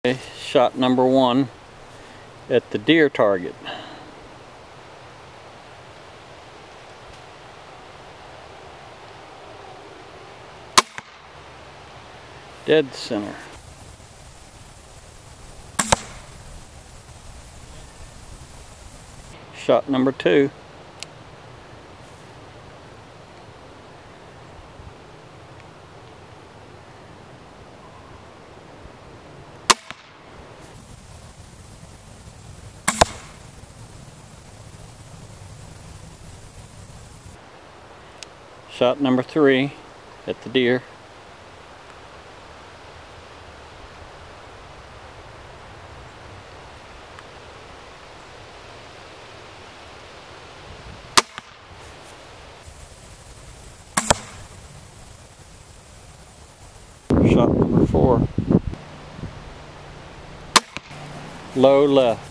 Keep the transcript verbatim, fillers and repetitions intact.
Okay, shot number one at the deer target. Dead center. Shot number two. Shot number three at the deer. Shot number four. Low left.